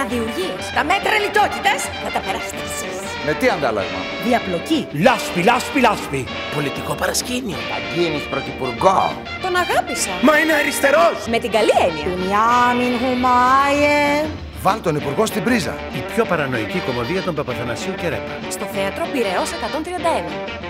Αδιουργίες. Τα μέτρα λιτότητας θα τα περάσετε εσείς. Με τι αντάλλαγμα? Διαπλοκή. Λάσπη, λάσπη, λάσπη. Πολιτικό παρασκήνιο. Θα γίνεις πρωθυπουργό. Τον αγάπησα. Μα είναι αριστερός. Με την καλή έννοια. Τουνιάμιν Χουμάιε. Βάλ τον υπουργό στην πρίζα. Η πιο παρανοϊκή κομμωδία των Παπαθανασίου και Ρέπα. Στο θέατρο Πειραιώς 131.